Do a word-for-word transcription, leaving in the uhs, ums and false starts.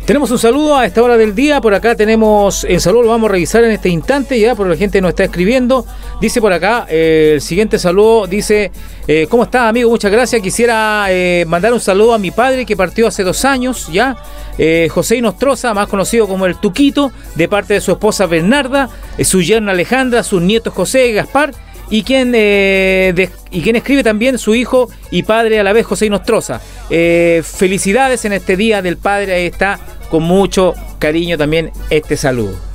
Tenemos un saludo a esta hora del día. Por acá tenemos el saludo, lo vamos a revisar en este instante ya, porque la gente nos está escribiendo. Dice por acá, eh, el siguiente saludo dice, eh, ¿cómo está, amigo? Muchas gracias. Quisiera eh, mandar un saludo a mi padre que partió hace dos años ya, eh, José Inostroza, más conocido como el Tuquito, de parte de su esposa Bernarda, eh, su yerna Alejandra, sus nietos José y Gaspar, y quien, eh, de, y quien escribe también su hijo y padre a la vez, José Inostroza. Eh, felicidades en este Día del Padre, ahí está, con mucho cariño también este saludo.